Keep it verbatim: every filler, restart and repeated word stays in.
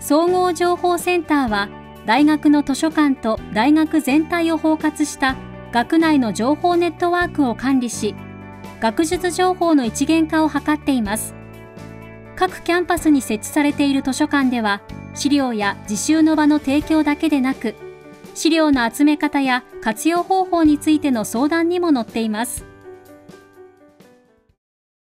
総合情報センターは、大学の図書館と大学全体を包括した学内の情報ネットワークを管理し、学術情報の一元化を図っています。各キャンパスに設置されている図書館では、資料や自習の場の提供だけでなく、資料の集め方や活用方法についての相談にも載っています。